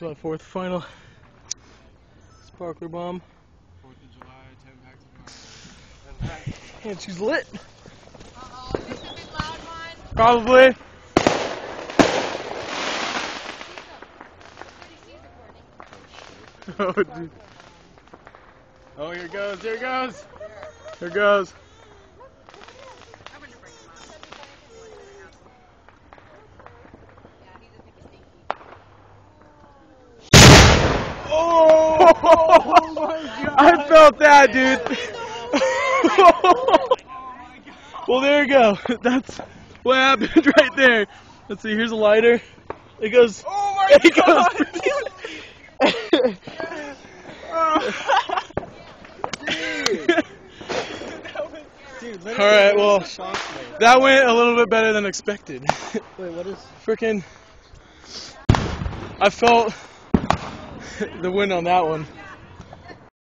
my fourth final sparkler bomb. 4th of July, 10 packs of And she's lit. Uh-oh, is this a big loud one? Probably. Oh, dude. Oh, here goes, here goes. Here goes. Oh my God. I felt that, dude. Well, there you go. That's what happened right there. Let's see. Here's a lighter. It goes. Oh my it God. Dude, All right. Well, that went a little bit better than expected. Wait, what is? Freaking. I felt the wind on that one.